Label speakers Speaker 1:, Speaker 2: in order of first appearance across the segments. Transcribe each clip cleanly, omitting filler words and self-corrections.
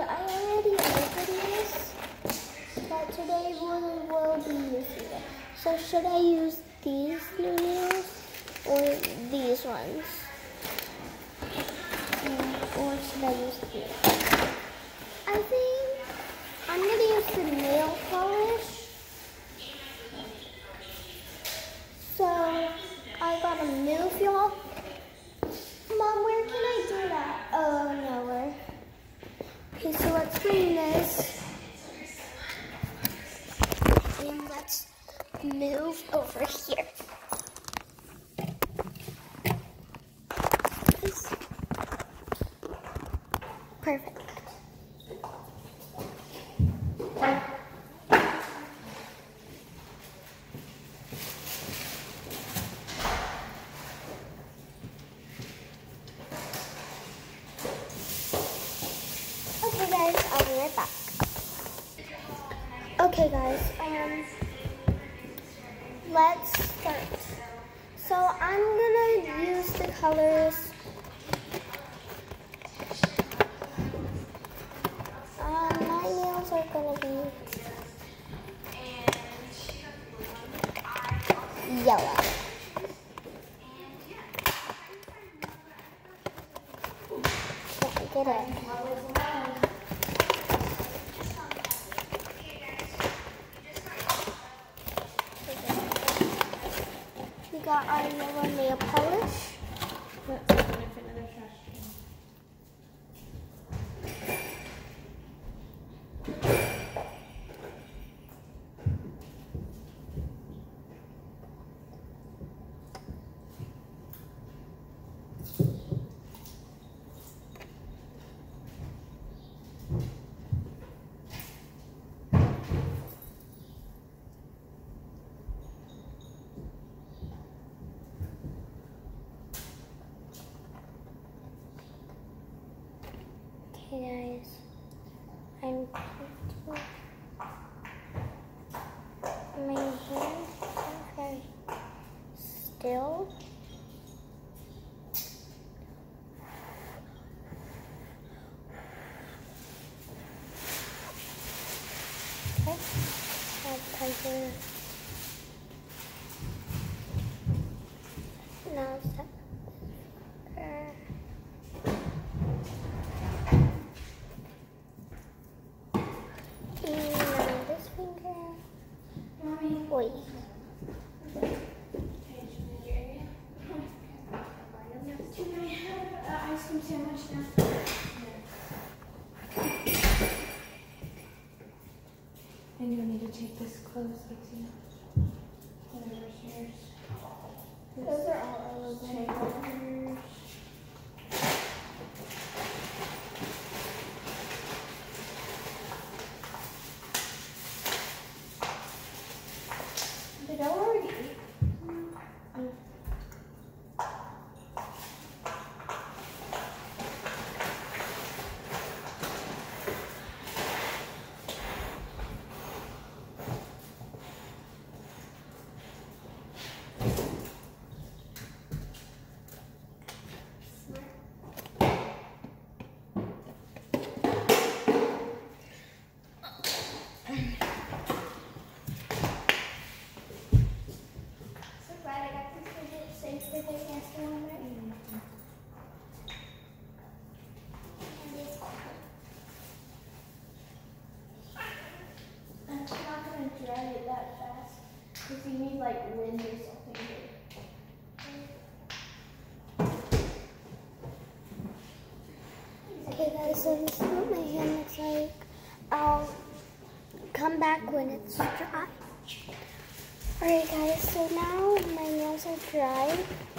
Speaker 1: I already opened this, but today we will be using it. So should I use these new nails or these ones? Or should I use these? I think I'm going to use the nail polish. So I gotta move y'all. Mom, where can I do that? Oh, nowhere. Okay, so let's bring this. And let's move over here. Perfect. Okay guys, I'll be right back. Okay guys, let's start. So I'm gonna use the colors. My nails are gonna be yellow. Yeah, get it. We got our yellow nail polish. Okay guys, I'm comfortable. My hands are very still. Okay, that's cover. Now step. Wait.
Speaker 2: Ice cream sandwich now. And you'll need to take this close, Lexia. Whatever's yours.
Speaker 1: Those are all of them.
Speaker 2: Did I already eat?
Speaker 1: Because you need like wind or something. Okay guys, so this is what my hand looks like. I'll come back when it's dry. Alright guys, so now my nails are dry.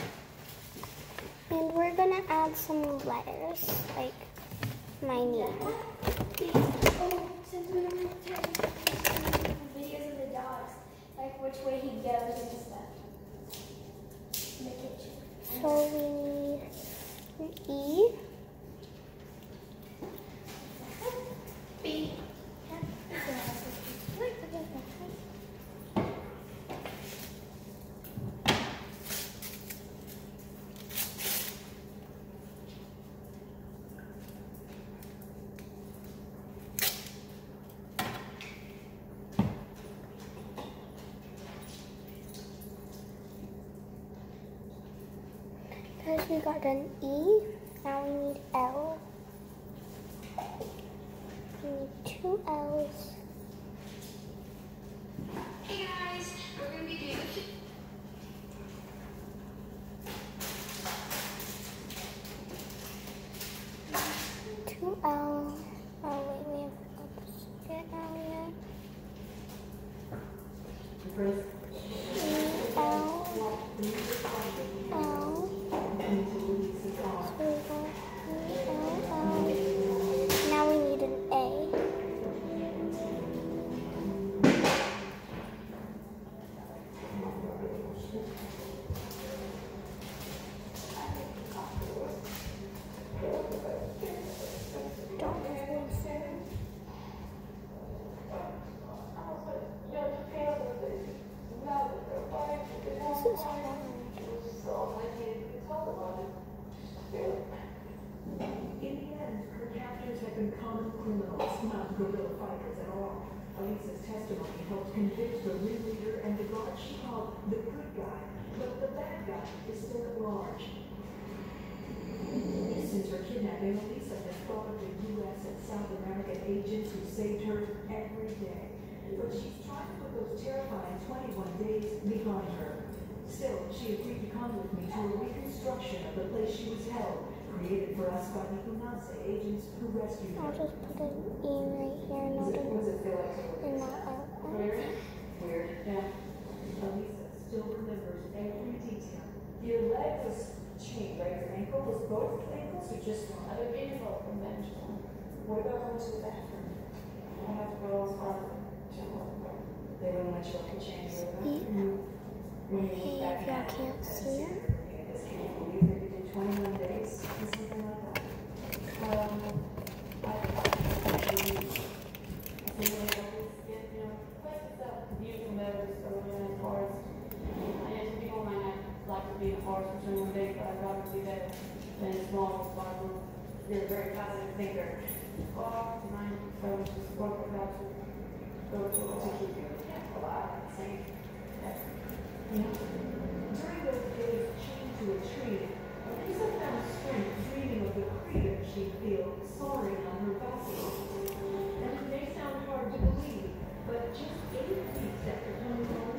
Speaker 1: And we're gonna add some letters, like my name.
Speaker 2: Oh, since we were videos of the dogs, like which way he goes and stuff. In the kitchen.
Speaker 1: So we need E.
Speaker 2: B.
Speaker 1: We got an E. Now we need L. We need 2 L's.
Speaker 3: Hey guys, we're going to be doing
Speaker 1: a 2 L. Oh wait, we haven't got the second L yet. L. Now we need an A. This is hard.
Speaker 4: In the end, her captors had been common criminals, not guerrilla fighters at all. Elisa's testimony helped convict the ringleader and the guard she called the good guy, but the bad guy is still at large. Since her kidnapping, Elisa has thought of the U.S. and South American agents who saved her every day. But she's trying to put those terrifying 21 days behind her. Still, she agreed to come with me to a reconstruction of the place she was held, created for us by the UNASE agents who rescued her.
Speaker 1: I'll just put an E right here, not an
Speaker 4: Weird? Yeah. Elisa still remembers every detail. Your leg was chained, right? Your ankle was both ankles or just one?
Speaker 2: Other people from Benjamin.
Speaker 4: What about going to the bathroom?
Speaker 2: I have to go as far as
Speaker 4: They wouldn't let you look at change your
Speaker 1: E.
Speaker 4: When you
Speaker 1: Hey,
Speaker 4: look back
Speaker 1: if y'all can't see it.
Speaker 4: Can you believe that you did 21 days or something like that?
Speaker 2: You're a very positive thinker. Mind, just work without you. Go to keep you alive and safe.
Speaker 4: During those days chained to a tree, Elisa found strength dreaming of the freedom she'd feel soaring on her balcony. And it may sound hard to believe, but just 8 weeks after coming home,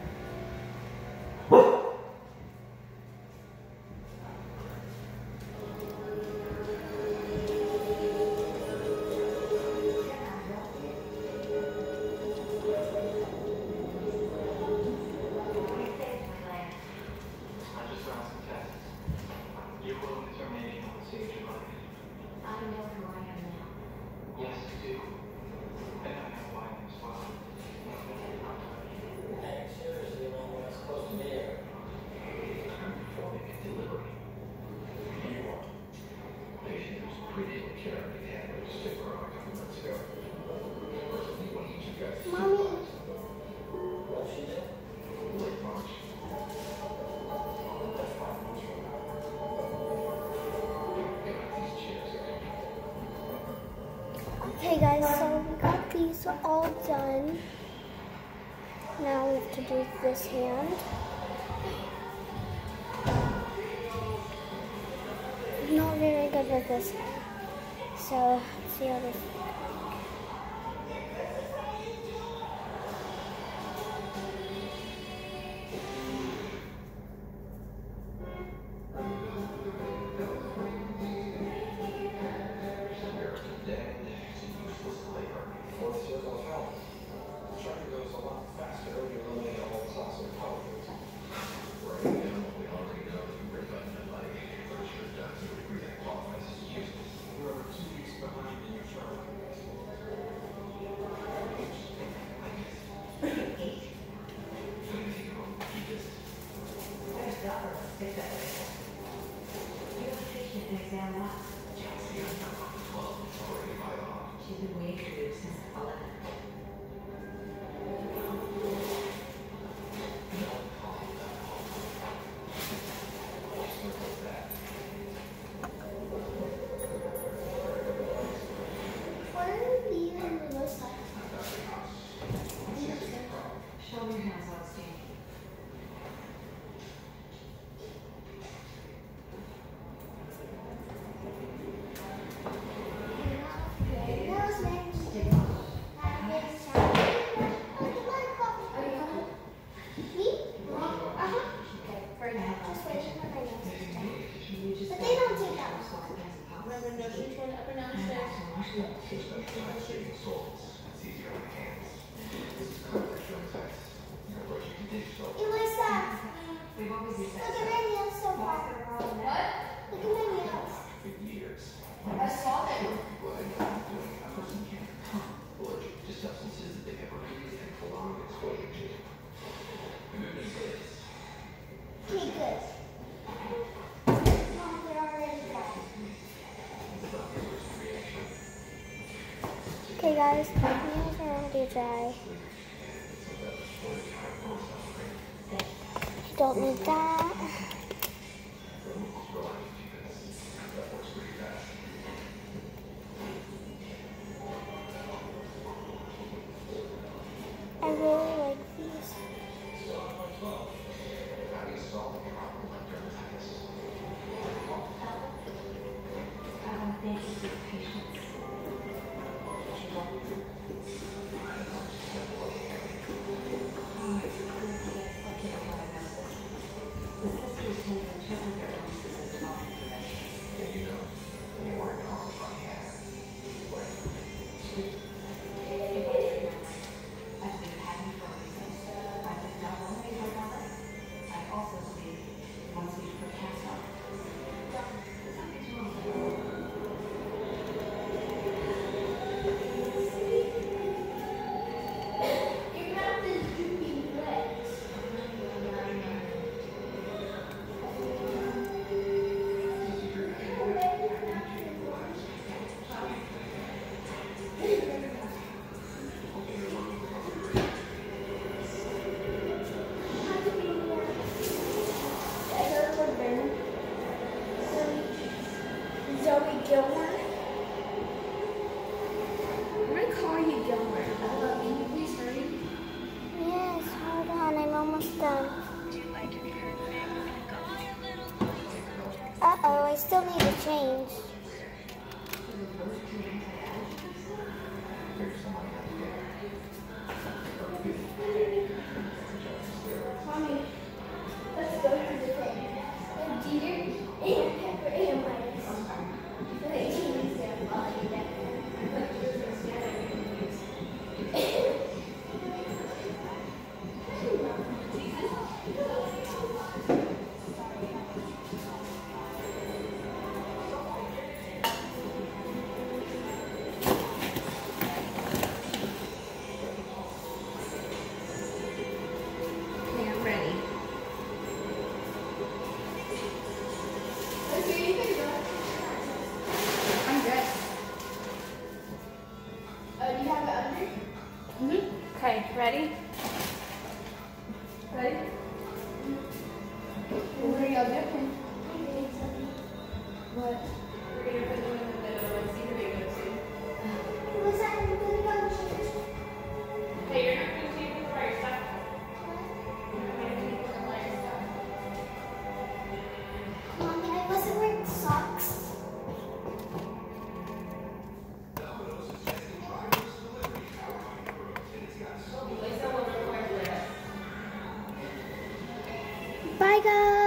Speaker 1: Mommy. Okay guys, so we got these all done. Now we have to do this hand. I'm not very good with this hand. So let's see how this
Speaker 4: she's been waiting for you since 11.
Speaker 1: Elisa, look at my nails so far. What? Look at my nails.
Speaker 2: I saw them.
Speaker 1: Okay, good. Mom, they're already dry. Okay guys, my nails are already dry. I don't need that. I really like these. Zoe Gilmore.
Speaker 2: I'm gonna call you Gilmore. Can you please hurry?
Speaker 1: Yes, hold on, I'm almost done. Uh-oh, I still need to change.
Speaker 2: Mommy, let's go to the thing. Deer and Pepper and Mice. Okay, I'm ready. I'm dressed. Do you have it under? Okay, ready? Ready? What are y'all doing? What? We're gonna put them in the middle and see who they go to.
Speaker 1: Was that you gonna go to?
Speaker 2: Hey, you're not gonna take them by yourself. You're not gonna take them by yourself.
Speaker 1: Mommy, I wasn't wearing socks. Bye guys.